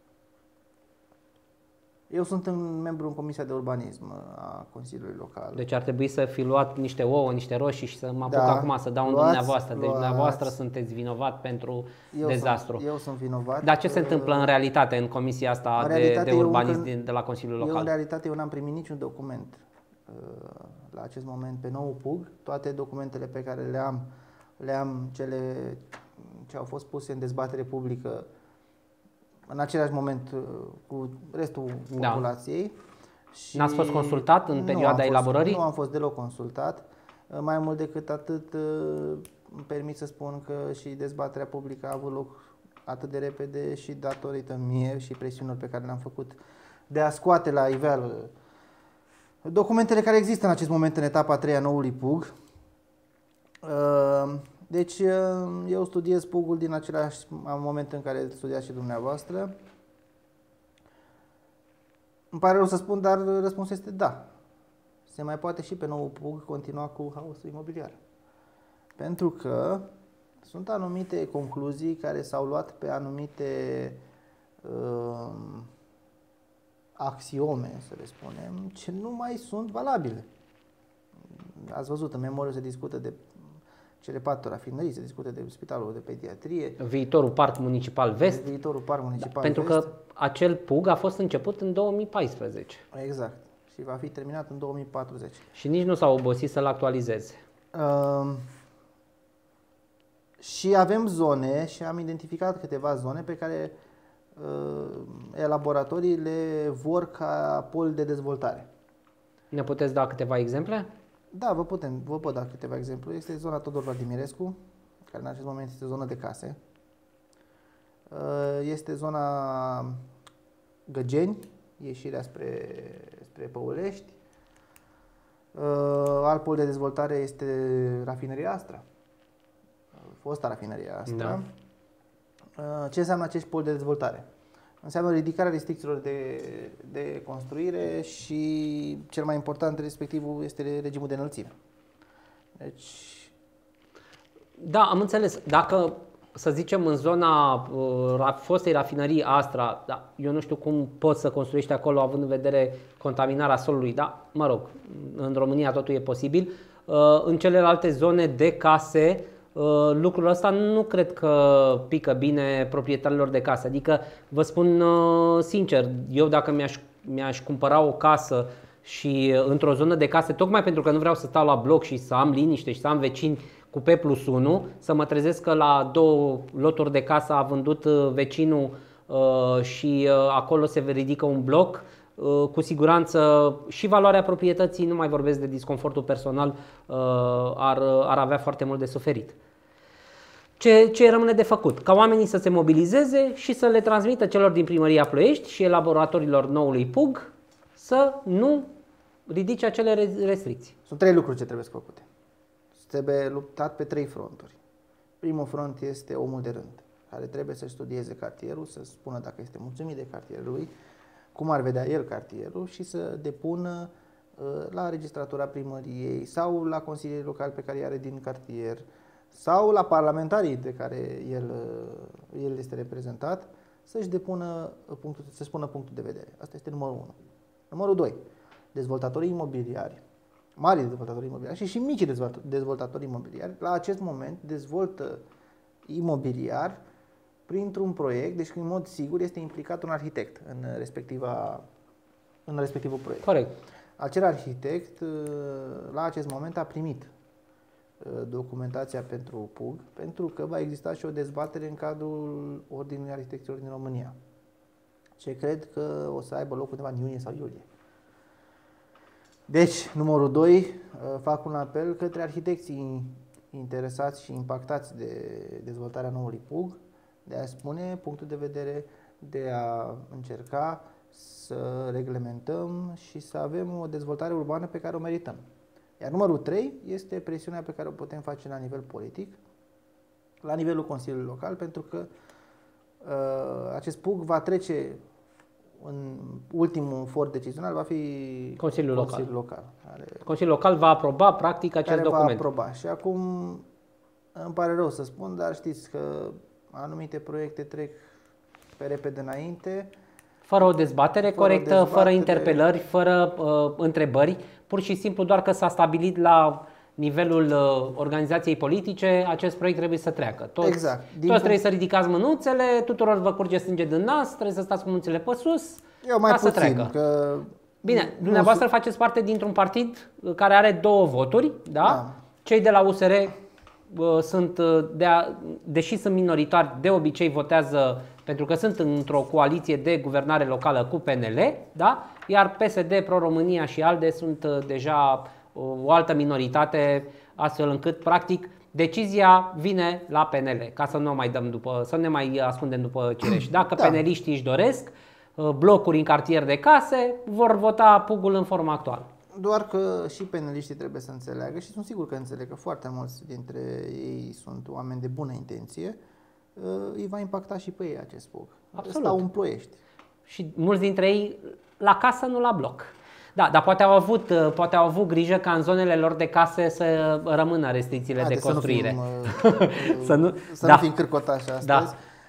Speaker 2: eu sunt un membru în Comisia de Urbanism a Consiliului Local.
Speaker 1: Deci ar trebui să fi luat niște ouă, niște roșii și să mă apuc
Speaker 2: da,
Speaker 1: acum să dau în dumneavoastră. Deci dumneavoastră sunteți vinovat pentru
Speaker 2: eu
Speaker 1: dezastru.
Speaker 2: Sunt, eu sunt vinovat.
Speaker 1: Dar ce se întâmplă în realitate în Comisia asta de, de urbanism încă, de la Consiliul Local?
Speaker 2: Eu în realitate eu n-am primit niciun document la acest moment pe nou P U G. Toate documentele pe care le am, le am cele ce au fost puse în dezbatere publică în același moment cu restul
Speaker 1: da.
Speaker 2: populației.
Speaker 1: N-ați fost consultat în perioada
Speaker 2: fost,
Speaker 1: elaborării?
Speaker 2: Nu am fost deloc consultat. Mai mult decât atât, îmi permit să spun că și dezbaterea publică a avut loc atât de repede și datorită mie și presiunilor pe care le-am făcut de a scoate la iveală documentele care există în acest moment în etapa a treia noului P U G. Deci eu studiez P U G-ul din același moment în care studiați și dumneavoastră. Îmi pare rău să spun, dar răspunsul este da. Se mai poate și pe nou P U G continua cu haosul imobiliar. Pentru că sunt anumite concluzii care s-au luat pe anumite uh, axiome, să le spunem, ce nu mai sunt valabile. Ați văzut, în memoriu se discută de cele patru rafinării, se discută de spitalul de pediatrie.
Speaker 1: Viitorul Parc Municipal Vest.
Speaker 2: Viitorul Parc Municipal
Speaker 1: da, pentru
Speaker 2: Vest.
Speaker 1: că acel P U G a fost început în două mii paisprezece.
Speaker 2: Exact. Și va fi terminat în două mii patruzeci.
Speaker 1: Și nici nu s-a obosit să-l actualizeze.
Speaker 2: Uh, și avem zone și am identificat câteva zone pe care uh, elaboratorii le vor ca pol de dezvoltare.
Speaker 1: Ne puteți da câteva exemple?
Speaker 2: Da, vă, putem, vă pot da câteva exemple. Este zona Tudor Vladimirescu, care în acest moment este zonă de case. Este zona Găgeni, ieșirea spre, spre Păulești. Alt pol de dezvoltare este rafineria Astra, fosta rafineria Astra. Da. Ce înseamnă acest pol de dezvoltare? Înseamnă ridicarea restricțiilor de, de construire și, cel mai important, respectivul este regimul de înălțime. Deci...
Speaker 1: Da, am înțeles. Dacă, să zicem, în zona uh, fostei rafinării Astra, da, eu nu știu cum poți să construiești acolo având în vedere contaminarea solului, da, mă rog, în România totul e posibil. Uh, în celelalte zone de case, lucrul ăsta nu cred că pică bine proprietarilor de case. Adică vă spun sincer, eu dacă mi-aș, mi-aș cumpăra o casă și într-o zonă de case, tocmai pentru că nu vreau să stau la bloc și să am liniște și să am vecini cu P plus unu, să mă trezesc că la două loturi de casă a vândut vecinul și acolo se ridică un bloc, cu siguranță și valoarea proprietății, nu mai vorbesc de disconfortul personal, ar, ar avea foarte mult de suferit. Ce, ce rămâne de făcut? Ca oamenii să se mobilizeze și să le transmită celor din Primăria Ploiești și elaboratorilor noului P U G să nu ridice acele restricții.
Speaker 2: Sunt trei lucruri ce trebuie făcute. Trebuie luptat pe trei fronturi. Primul front este omul de rând, care trebuie să studieze cartierul, să spună dacă este mulțumit de cartierul lui, cum ar vedea el cartierul și să depună la registratura primăriei sau la consilierii locali pe care îi are din cartier sau la parlamentarii de care el, el este reprezentat, să-și depună punctul, să-și spună punctul de vedere. Asta este numărul unu. Numărul doi. Dezvoltatorii imobiliari, mari dezvoltatori imobiliari și și mici dezvoltatori imobiliari, la acest moment dezvoltă imobiliar printr-un proiect, deci în mod sigur este implicat un arhitect în, respectiva, în respectivul proiect.
Speaker 1: Corect.
Speaker 2: Acel arhitect la acest moment a primit documentația pentru P U G, pentru că va exista și o dezbatere în cadrul Ordinului Arhitecților din România, ce cred că o să aibă loc undeva în iunie sau iulie. Deci, numărul doi, fac un apel către arhitecții interesați și impactați de dezvoltarea noului P U G, de a spune punctul de vedere, de a încerca să reglementăm și să avem o dezvoltare urbană pe care o merităm. Iar numărul trei este presiunea pe care o putem face la nivel politic, la nivelul Consiliului Local, pentru că uh, acest P U G va trece în ultimul for decizional, va fi
Speaker 1: Consiliul,
Speaker 2: Consiliul
Speaker 1: Local.
Speaker 2: Local care,
Speaker 1: Consiliul Local va aproba practic acest
Speaker 2: care
Speaker 1: document.
Speaker 2: Va aproba. Și acum îmi pare rău să spun, dar știți că anumite proiecte trec pe repede înainte.
Speaker 1: Fără o dezbatere
Speaker 2: fără
Speaker 1: corectă,
Speaker 2: o dezbatere,
Speaker 1: fără interpelări, fără uh, întrebări, pur și simplu doar că s-a stabilit la nivelul uh, organizației politice, acest proiect trebuie să treacă. Toți,
Speaker 2: exact.
Speaker 1: toți
Speaker 2: punct...
Speaker 1: trebuie să ridicați mânuțele, tuturor vă curge sânge din nas, trebuie să stați cu mânuțele pe sus.
Speaker 2: Eu mai
Speaker 1: ca
Speaker 2: puțin,
Speaker 1: să treacă.
Speaker 2: Că
Speaker 1: Bine, dumneavoastră
Speaker 2: nu...
Speaker 1: faceți parte dintr-un partid care are două voturi, da?
Speaker 2: da.
Speaker 1: Cei de la U S R uh, sunt, de a, deși sunt minoritari, de obicei votează pentru că sunt într-o coaliție de guvernare locală cu P N L, da? Iar P S D, Pro-România și ALDE sunt uh, deja uh, o altă minoritate, astfel încât, practic, decizia vine la P N L, ca să nu mai dăm după, să nu ne mai ascundem după cireși. Dacă da. P N L-iștii își doresc blocuri în cartier de case, vor vota P U G-ul în forma actuală.
Speaker 2: Doar că și peneliștii trebuie să înțeleagă și sunt sigur că înțeleg că foarte mulți dintre ei sunt oameni de bună intenție, îi va impacta și pe ei acest P U G.
Speaker 1: Absolut.
Speaker 2: Stau în Ploiești.
Speaker 1: Și mulți dintre ei la casă, nu la bloc. Da, dar poate au avut, poate au avut grijă ca în zonele lor de case să rămână restricțiile Haide, de construire.
Speaker 2: Să nu fim,
Speaker 1: să nu,
Speaker 2: să
Speaker 1: da.
Speaker 2: nu fim cârcotași astăzi. Da.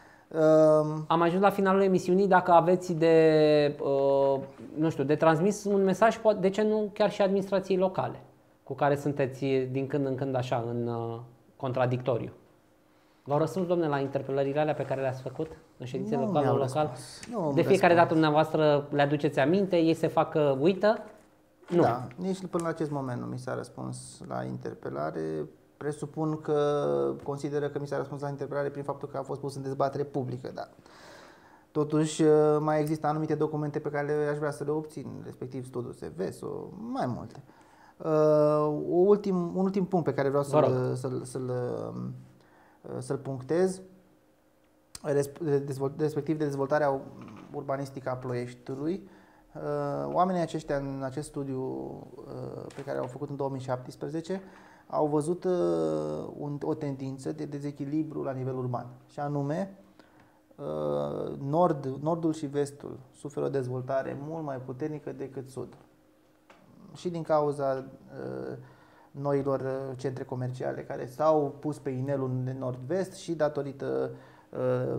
Speaker 1: Um, Am ajuns la finalul emisiunii. Dacă aveți de, uh, nu știu, de transmis un mesaj, de ce nu chiar și administrației locale, cu care sunteți din când în când așa în uh, contradictoriu. V-au răspuns, domne, la interpelările alea pe care le-ați făcut în ședințe locale local? De fiecare dată dumneavoastră le aduceți aminte, ei se fac uh, uită? Nu.
Speaker 2: Da, nici până la acest moment nu mi s-a răspuns la interpelare. Presupun că consideră că mi s-a răspuns la interpelare prin faptul că a fost pus în dezbatere publică, da. Totuși mai există anumite documente pe care aș vrea să le obțin, respectiv studiul S V sau mai multe. Uh, ultim, un ultim punct pe care vreau să-l, să-l, să-l, să-l punctez, respectiv de dezvoltarea urbanistică a Ploieștiului. Uh, oamenii aceștia în acest studiu uh, pe care l-au făcut în două mii șaptesprezece au văzut uh, un, o tendință de dezechilibru la nivel urban, și anume uh, nord, nordul și vestul suferă o dezvoltare mult mai puternică decât sudul. Și din cauza uh, noilor centre comerciale care s-au pus pe inelul de nord-vest și datorită uh,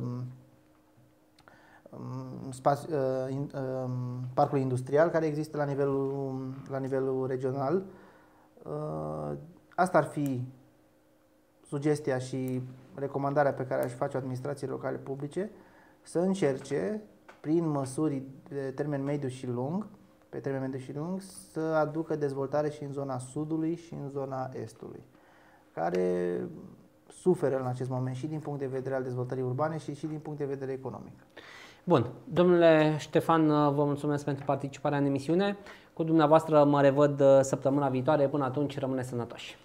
Speaker 2: spați, uh, in, uh, parcului industrial care există la nivelul, la nivelul regional. Uh, Asta ar fi sugestia și recomandarea pe care aș face administrației locale publice, să încerce, prin măsuri de termen mediu și lung, pe termen mediu și lung, să aducă dezvoltare și în zona sudului și în zona estului, care suferă în acest moment și din punct de vedere al dezvoltării urbane și, și din punct de vedere economic.
Speaker 1: Bun. Domnule Ștefan, vă mulțumesc pentru participarea în emisiune. Cu dumneavoastră mă revăd săptămâna viitoare. Până atunci, rămâneți sănătoși.